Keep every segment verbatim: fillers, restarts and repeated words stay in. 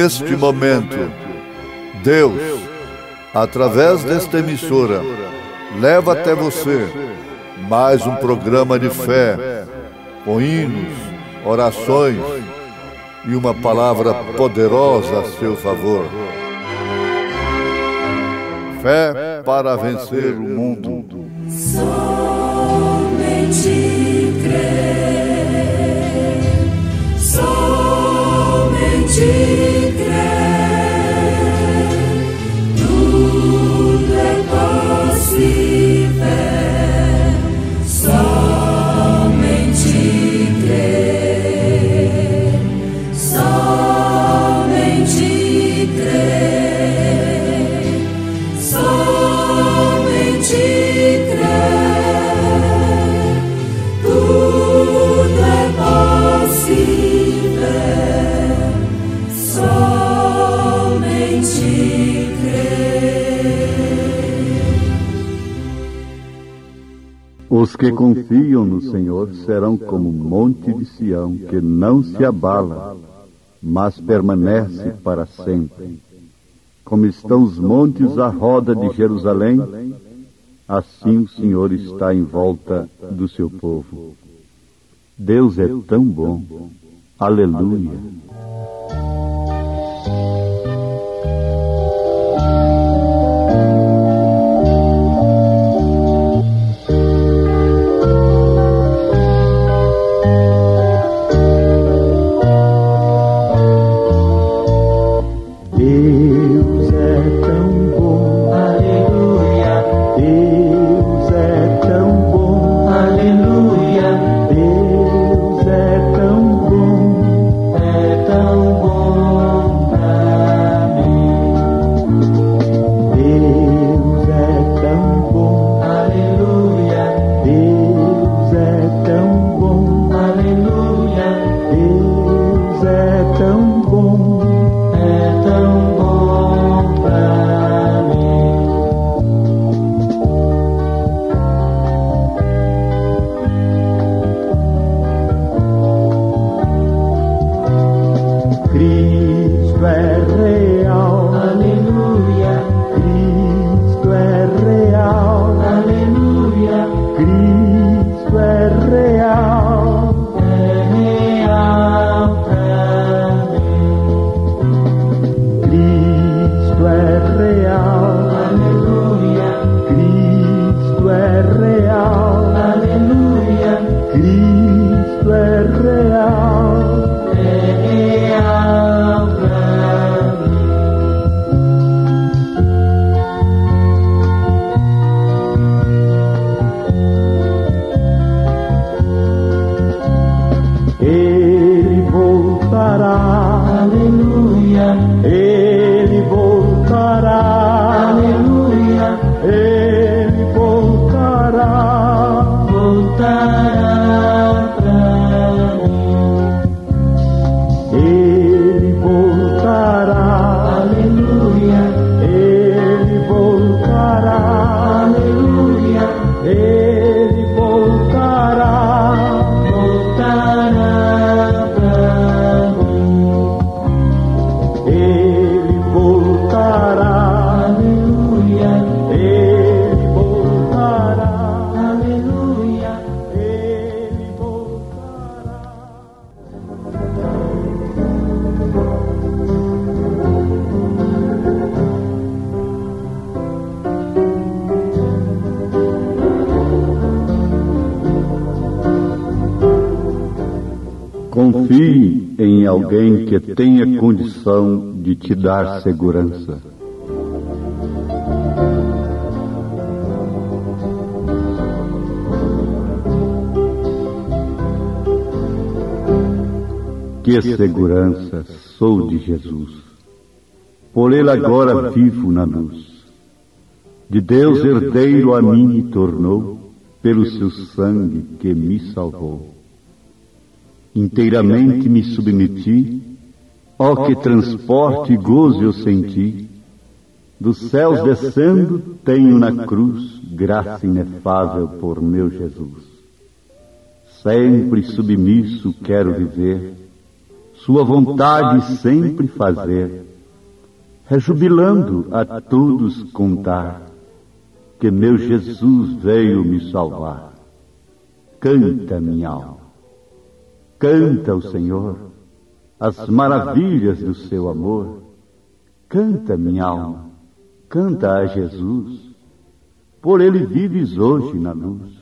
neste momento, Deus, através desta emissora, leva até você mais um programa de fé, com hinos, orações e uma palavra poderosa a seu favor. Fé para vencer o mundo. Somente crer, somente crer, tudo é possível. Somente crer, somente crer, somente crer, tudo é possível. Somente crer. Os que confiam no Senhor serão como o monte de Sião, que não se abala, mas permanece para sempre. Como estão os montes à roda de Jerusalém, assim o Senhor está em volta do seu povo. Deus é tão bom. Aleluia. Deus é tão bom, aleluia. Deus é tão bom, aleluia. Deus é tão bom, é tão bom pra mim. Deus é tão bom, aleluia. Deus é tão bom, aleluia. Deus é tão bom, é tão bom pra mim. Cristo é real, aleluia. Cristo é real, aleluia. Cristo é real, é real pra mim. Cristo é real, aleluia. Cristo é real, aleluia. Cristo é real, é real pra mim. Ele voltará, aleluia. Ele voltará, aleluia. Ele voltará, voltará pra mim. Ele voltará, aleluia. Ele voltará, aleluia. Ele voltará, voltará pra mim. Ele voltará, aleluia. Ele voltará, aleluia. Ele voltará. Confie em alguém que tenha condição de te dar segurança. Que segurança sou de Jesus. Por ele agora vivo na luz. De Deus herdeiro a mim me tornou, pelo seu sangue que me salvou. Inteiramente me submeti, ó que transporte e gozo eu senti. Dos céus descendo, tenho na cruz graça inefável por meu Jesus. Sempre submisso quero viver, sua vontade sempre fazer, rejubilando a todos contar que meu Jesus veio me salvar. Canta, minha alma, canta ao Senhor as maravilhas do seu amor. Canta, minha alma, canta a Jesus, por ele vives hoje na luz.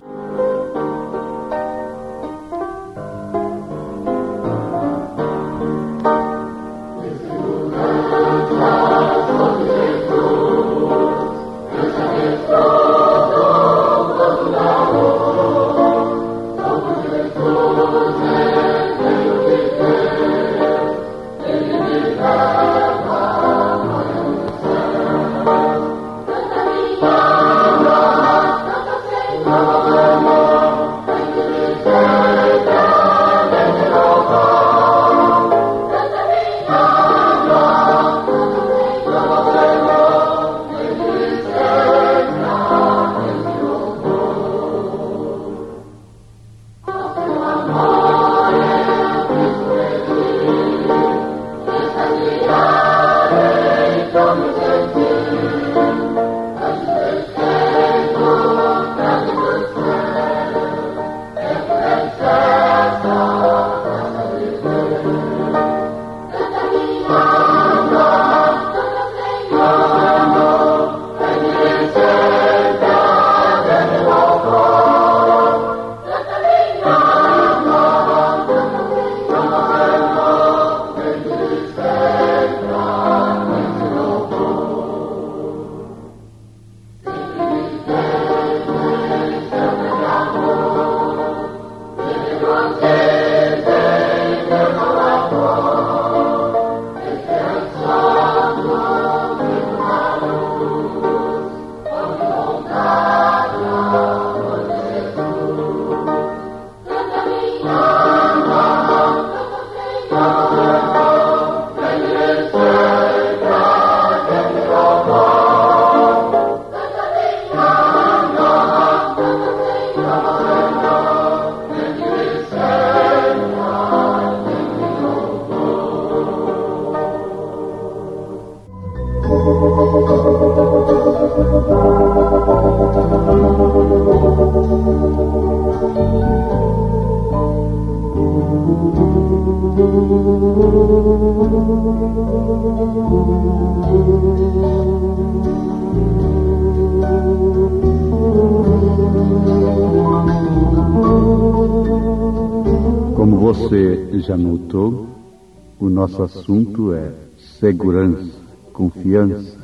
Como você já notou, o nosso assunto é segurança, confiança.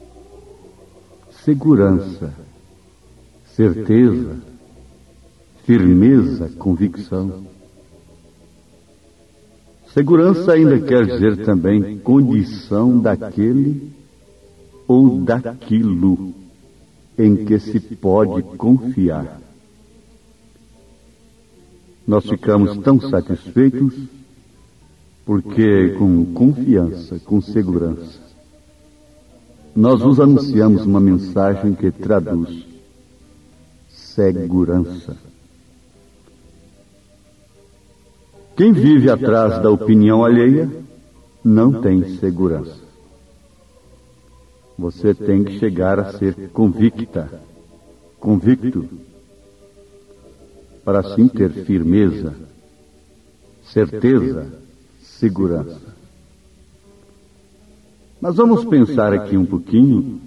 Segurança, certeza, firmeza, convicção. Segurança ainda quer dizer também condição daquele ou daquilo em que se pode confiar. Nós ficamos tão satisfeitos porque, com confiança, com segurança, nós vos anunciamos uma mensagem que traduz segurança. Quem vive atrás da opinião alheia não tem segurança. Você tem que chegar a ser convicta, convicto, para assim ter firmeza, certeza, segurança. Mas vamos pensar aqui um pouquinho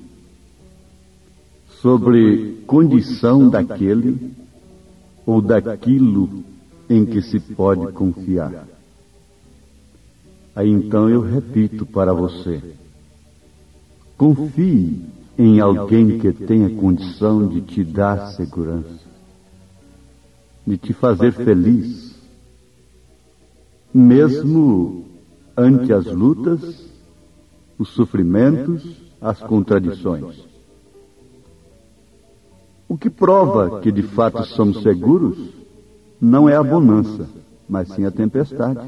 sobre condição daquele ou daquilo em que se pode confiar. Aí então eu repito para você: confie em alguém que tenha condição de te dar segurança, de te fazer feliz, mesmo ante as lutas, os sofrimentos, as contradições. O que prova que de fato somos seguros não é a bonança, mas sim a tempestade.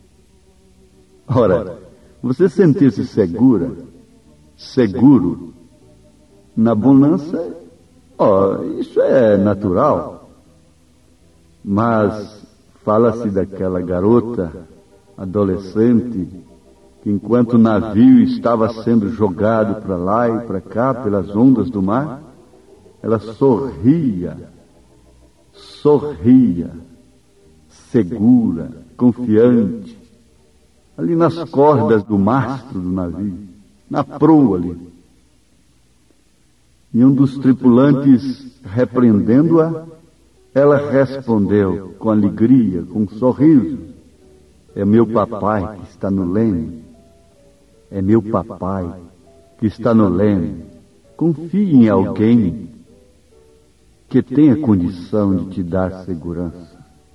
Ora, você sentir-se segura, seguro, na bonança, ó, isso é natural. Mas fala-se daquela garota adolescente, que enquanto o navio estava sendo jogado para lá e para cá pelas ondas do mar, ela sorria, sorria, segura, confiante, ali nas cordas do mastro do navio, na proa ali. E um dos tripulantes, repreendendo-a, ela respondeu com alegria, com um sorriso: é meu papai que está no leme, é meu papai que está no leme. Confie em alguém que tenha condição de te dar segurança.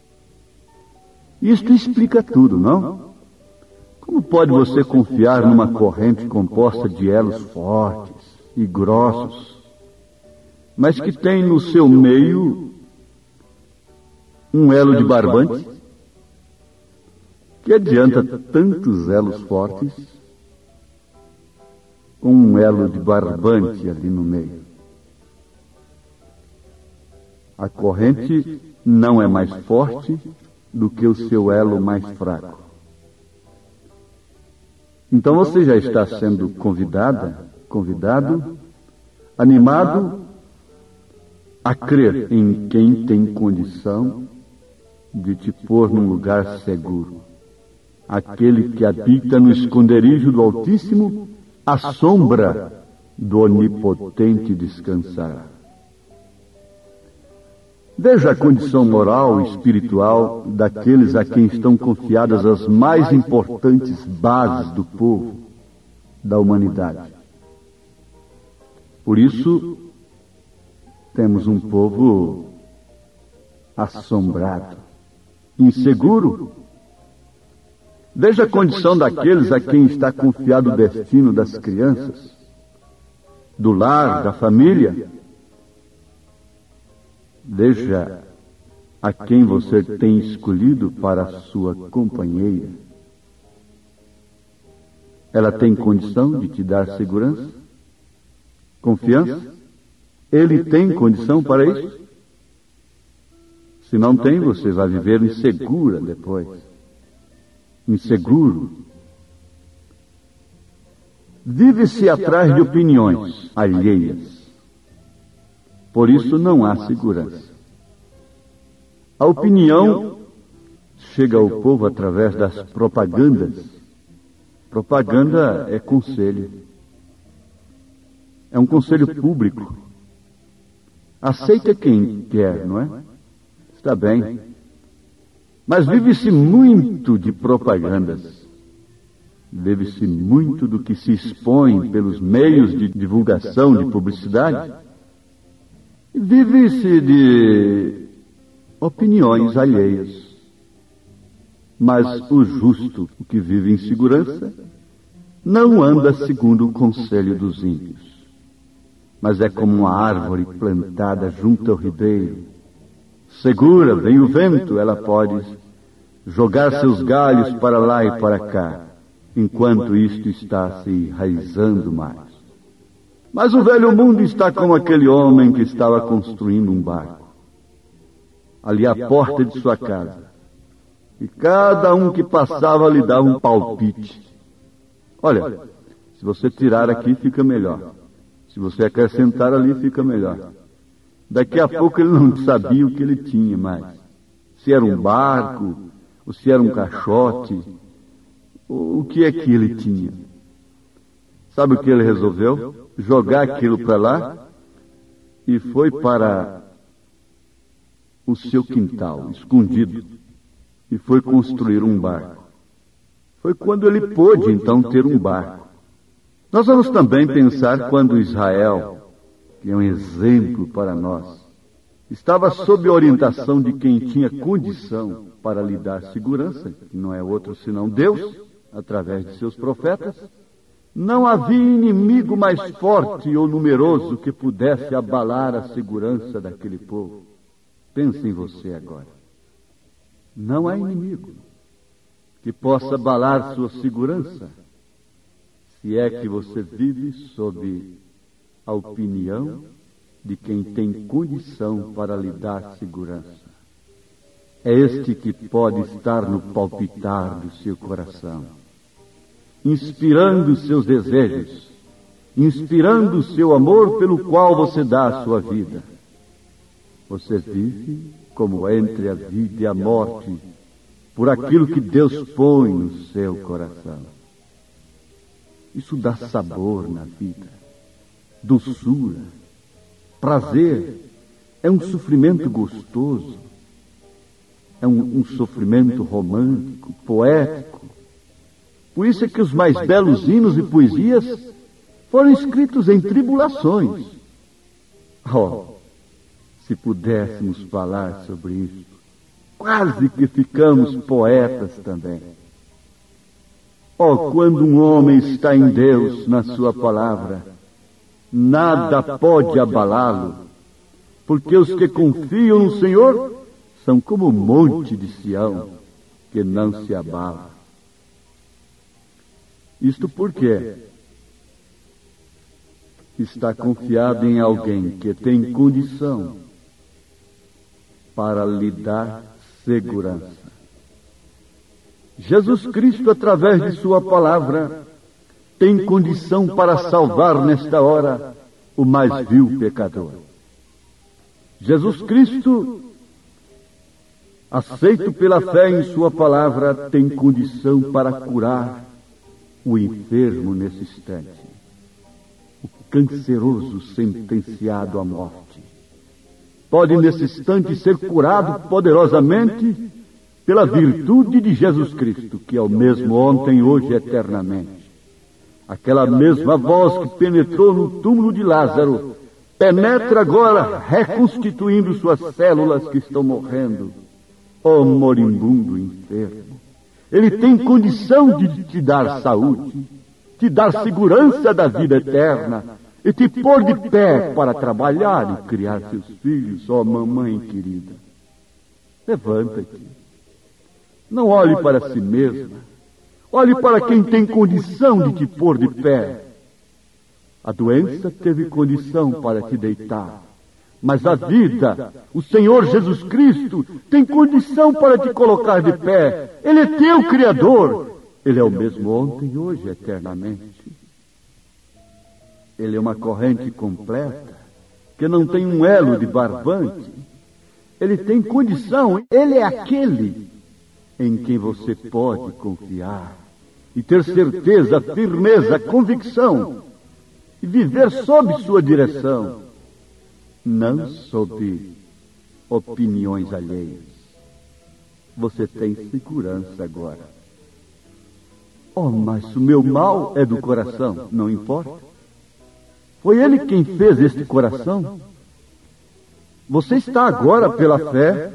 Isto explica tudo, não? Como pode você confiar numa corrente composta de elos fortes e grossos, mas que tem no seu meio um elo de barbante? Que adianta tantos elos fortes com um elo de barbante ali no meio? A corrente não é mais forte do que o seu elo mais fraco. Então você já está sendo convidada, convidado, animado a crer em quem tem condição de te pôr num lugar seguro. Aquele que habita no esconderijo do Altíssimo, à sombra do Onipotente descansará. Veja a condição moral e espiritual daqueles a quem estão confiadas as mais importantes bases do povo, da humanidade. Por isso, temos um povo assombrado, inseguro. Veja a condição daqueles a quem está confiado o destino das crianças, do lar, da família. Veja a quem você tem escolhido para a sua companheira. Ela tem condição de te dar segurança? Confiança? Ele tem condição para isso? Se não tem, você vai viver insegura depois. Inseguro. Vive-se atrás de opiniões alheias. Por isso não há segurança. A opinião chega ao povo através das propagandas. Propaganda é conselho. É um conselho público. Aceita quem quer, não é? Está bem. Mas vive-se muito de propagandas. Vive-se muito do que se expõe pelos meios de divulgação, de publicidade. Vive-se de opiniões alheias. Mas o justo, o que vive em segurança, não anda segundo o conselho dos ímpios, mas é como uma árvore plantada junto ao ribeiro. Segura, vem o vento, ela pode jogar seus galhos para lá e para cá, enquanto isto está se enraizando mais. Mas o velho mundo está como aquele homem que estava construindo um barco, ali à porta de sua casa. E cada um que passava lhe dava um palpite. Olha, se você tirar aqui fica melhor. Se você acrescentar ali fica melhor. Daqui a pouco ele não sabia o que ele tinha mais. Se era um barco, ou se era um caixote, o que é que ele tinha. Sabe o que ele resolveu? Jogar aquilo para lá e foi para o seu quintal, escondido, e foi construir um barco. Foi quando ele pôde, então, ter um barco. Nós vamos também pensar quando Israel, que é um exemplo para nós, estava sob a orientação de quem tinha condição para lhe dar segurança, que não é outro senão Deus, através de seus profetas. Não havia inimigo mais forte ou numeroso que pudesse abalar a segurança daquele povo. Pense em você agora. Não há inimigo que possa abalar sua segurança, se é que você vive sob a opinião de quem tem condição para lhe dar segurança. é este que pode estar no palpitar do seu coração, inspirando seus desejos, inspirando o seu amor pelo qual você dá a sua vida. Você vive como entre a vida e a morte, por aquilo que Deus põe no seu coração. Isso dá sabor na vida, doçura, prazer, é um sofrimento gostoso, é um, um sofrimento romântico, poético. Por isso é que os mais belos hinos e poesias foram escritos em tribulações. Oh, se pudéssemos falar sobre isso, quase que ficamos poetas também. Oh, quando um homem está em Deus, na sua palavra, nada pode abalá-lo, porque os que confiam no Senhor são como o monte de Sião, que não se abala. Isto porque está confiado em alguém que tem condição para lhe dar segurança. Jesus Cristo, através de sua palavra, tem condição para salvar nesta hora o mais vil pecador. Jesus Cristo, aceito pela fé em sua palavra, tem condição para curar o enfermo nesse instante, o canceroso sentenciado à morte. Pode nesse instante ser curado poderosamente pela virtude de Jesus Cristo, que é o mesmo ontem, hoje e eternamente. Aquela mesma voz que penetrou no túmulo de Lázaro, penetra agora, reconstituindo suas células que estão morrendo. Ó moribundo enfermo, Ele tem condição de te dar saúde, te dar segurança da vida eterna e te pôr de pé para trabalhar e criar seus filhos, ó mamãe querida. Levanta-te. Não olhe para si mesma. Olhe para quem tem condição de te pôr de pé. A doença teve condição para te deitar, mas a vida, o Senhor Jesus Cristo, tem condição para te colocar de pé. Ele é teu Criador. Ele é o mesmo ontem, hoje, eternamente. Ele é uma corrente completa, que não tem um elo de barbante. Ele tem condição. Ele é aquele em quem você pode confiar e ter certeza, firmeza, convicção e viver sob sua direção, não sob opiniões alheias. Você tem segurança agora. Oh, mas o meu mal é do coração. Não importa. Foi Ele quem fez este coração. Você está agora, pela fé,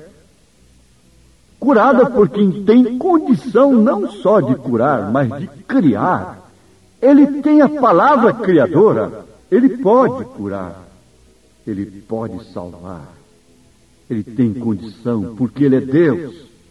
curada por quem tem condição não só de curar, mas de criar. Ele tem a palavra criadora. Ele pode curar. Ele pode salvar. Ele tem condição, porque Ele é Deus.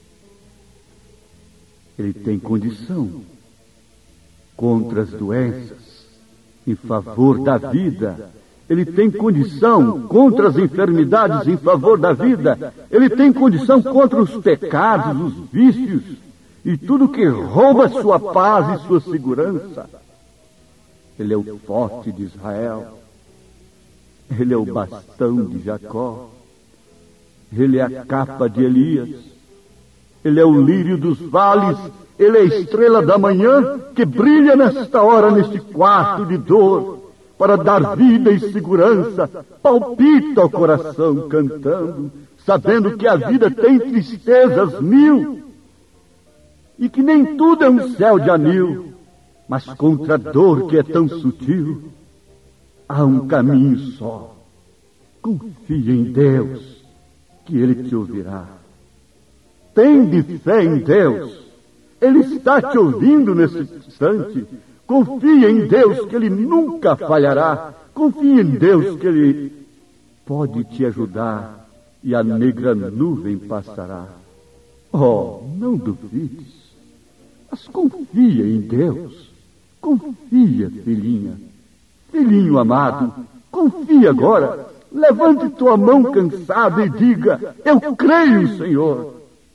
Ele tem condição contra as doenças, em favor da vida. Ele tem condição contra as enfermidades, em favor da vida. Ele tem condição contra os pecados, os vícios e tudo que rouba sua paz e sua segurança. Ele é o forte de Israel. Ele é o bastão de Jacó. Ele é a capa de Elias. Ele é o lírio dos vales. Ele é a estrela da manhã que brilha nesta hora, neste quarto de dor, para dar vida e segurança. Palpita o coração cantando, sabendo que a vida tem tristezas mil e que nem tudo é um céu de anil, mas contra a dor que é tão sutil, há um caminho só. Confia em Deus, que Ele te ouvirá. Tende fé em Deus. Ele está te ouvindo nesse instante. Confia em Deus, que Ele nunca falhará. Confia em Deus, que Ele pode te ajudar e a negra nuvem passará. Oh, não duvides, mas confia em Deus. Confia, filhinha. Filhinho amado, confia agora. Levante tua mão cansada e diga: eu creio, Senhor.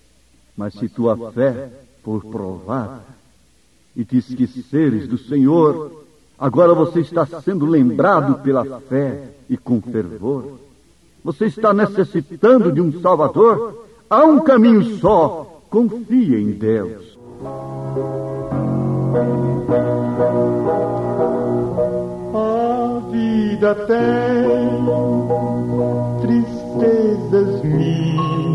Mas se tua fé for provada e te esqueceres do Senhor, agora você está sendo lembrado pela fé e com fervor. Você está necessitando de um Salvador? Há um caminho só. Confie em Deus. A vida tem tristezas mil,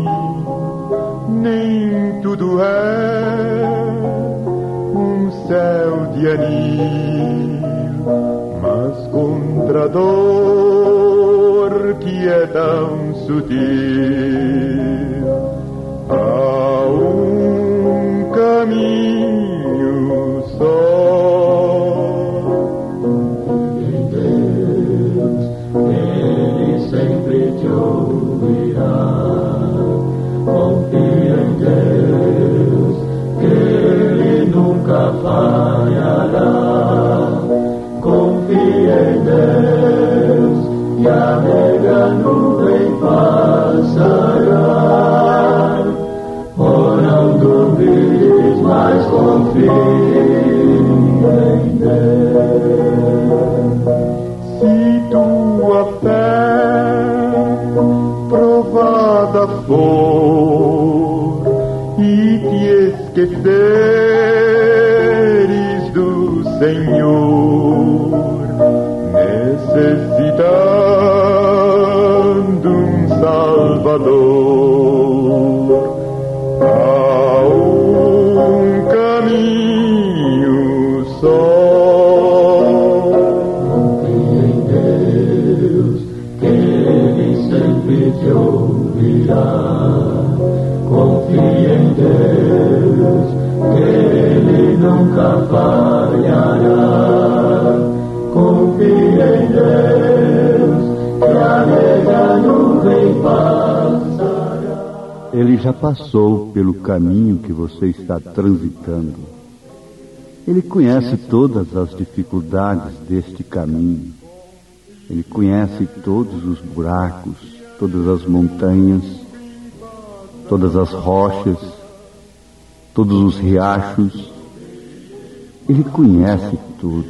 nem tudo é um céu de anil, mas contra a dor que é tão sutil, há um caminho só. Sempre te ouvirá. Confia em Deus, que Ele nunca falhará. Confia em Deus, e a negra nuvem passará. Oh, não duvides, mas confia em Deus. Se tua fé provada for e te esqueceres do Senhor, necessitando um Salvador, há um caminho só. Te ouvirá. Confia em Deus, que Ele nunca falhará. Confia em Deus, que a negra nuvem passará. Ele já passou pelo caminho que você está transitando. Ele conhece todas as dificuldades deste caminho. Ele conhece todos os buracos, todas as montanhas, todas as rochas, todos os riachos. Ele conhece tudo.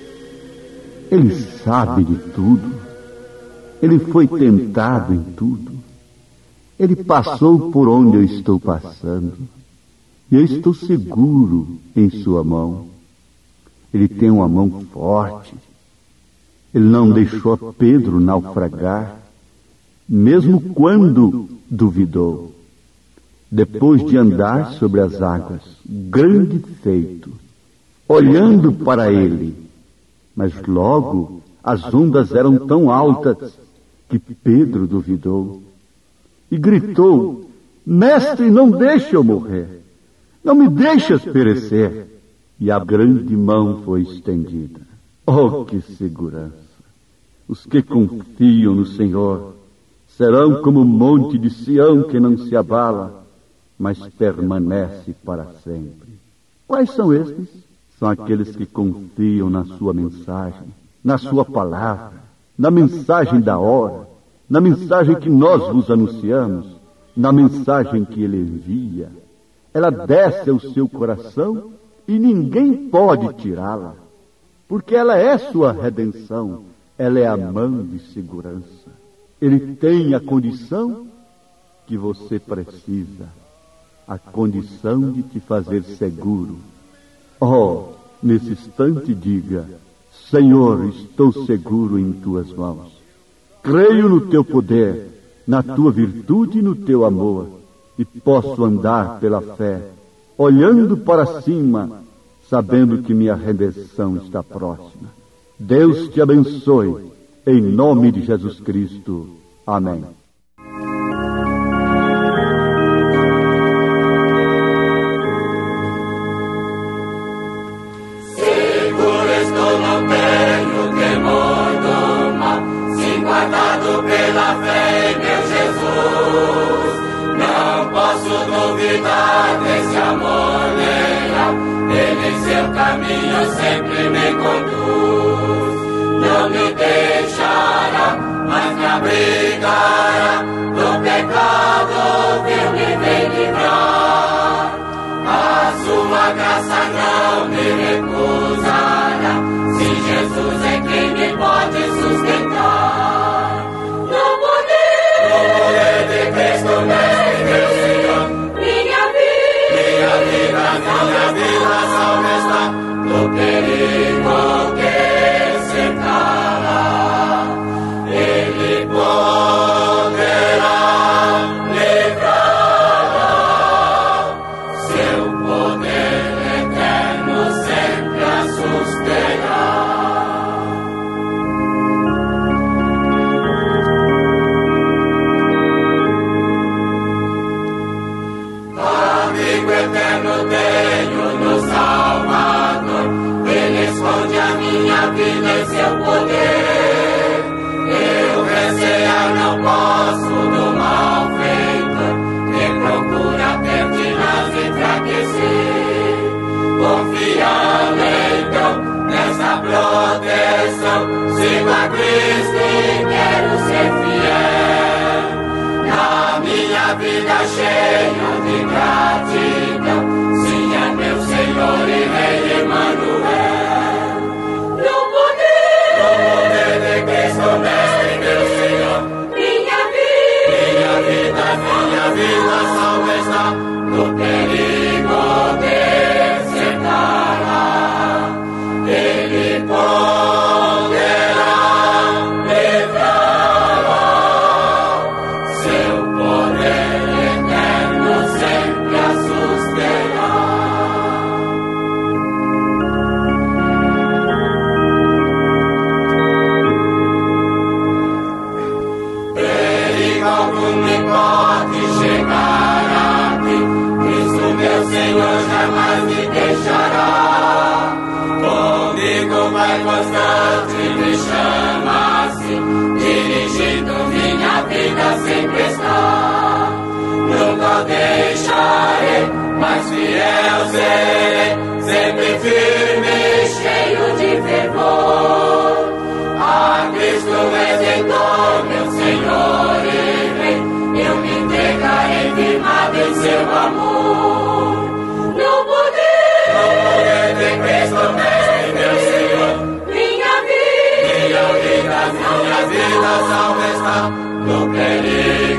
Ele sabe de tudo. Ele foi tentado em tudo. Ele passou por onde eu estou passando. E eu estou seguro em sua mão. Ele tem uma mão forte. Ele não deixou Pedro naufragar, mesmo quando duvidou. Depois de andar sobre as águas, grande feito, olhando para ele, mas logo as ondas eram tão altas que Pedro duvidou e gritou: Mestre, não deixe eu morrer, não me deixes perecer. E a grande mão foi estendida. Oh, que segurança! Os que confiam no Senhor serão como o monte de Sião que não se abala, mas permanece para sempre. Quais são estes? São aqueles que confiam na sua mensagem, na sua palavra, na mensagem da hora, na mensagem que nós vos anunciamos, na mensagem que Ele envia. Ela desce ao seu coração e ninguém pode tirá-la, porque ela é sua redenção. Ela é a mão de segurança. Ele tem a condição que você precisa, a condição de te fazer seguro. Oh, nesse instante diga: Senhor, estou seguro em tuas mãos. Creio no teu poder, na tua virtude e no teu amor, e posso andar pela fé, olhando para cima, sabendo que minha redenção está próxima. Deus te abençoe, em nome de Jesus Cristo. Amém. Seguro estou, não tenho temor do mal, sim guardado pela fé em meu Jesus. Não posso duvidar desse amor leal, Ele em seu caminho sempre me conduz. Não me deixará, mas me abrigará, do pecado vil me vem livrar. proteção. Sigo a Cristo e quero ser fiel. Na minha vida cheia de gratidão, sim, é meu Senhor e Rei Emmanuel. No poder, no poder de Cristo, Mestre, meu Senhor, minha vida, minha vida, minha vida salva está. No perigo desertará, Ele poderá livrá-la. Seu poder eterno sempre a susterá. Perigo algum me pode chegar aqui, Cristo meu Senhor jamais me deixará. Comigo vai constante, me chama assim, dirigindo minha vida sempre está. Nunca deixarei, mas fiel serei, sempre firme, cheio de fervor. A Cristo Redentor, meu Senhor e Rei, eu me entregarei firmado em seu amor. No poder, no poder de Cristo, Mestre, meu Senhor, minha vida, minha vida, minha vida salva está. No perigo